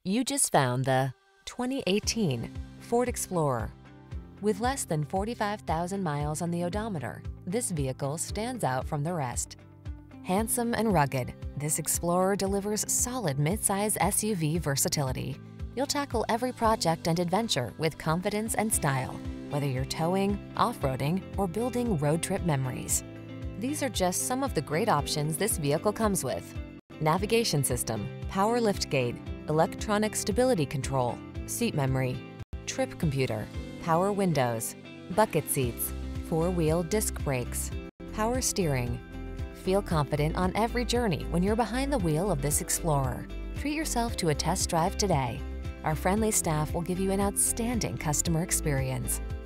You just found the 2018 Ford Explorer. With less than 45,000 miles on the odometer, this vehicle stands out from the rest. Handsome and rugged, this Explorer delivers solid midsize SUV versatility. You'll tackle every project and adventure with confidence and style, whether you're towing, off-roading, or building road trip memories. These are just some of the great options this vehicle comes with: navigation system, power liftgate, electronic stability control, seat memory, trip computer, power windows, bucket seats, four-wheel disc brakes, power steering. Feel confident on every journey when you're behind the wheel of this Explorer. Treat yourself to a test drive today. Our friendly staff will give you an outstanding customer experience.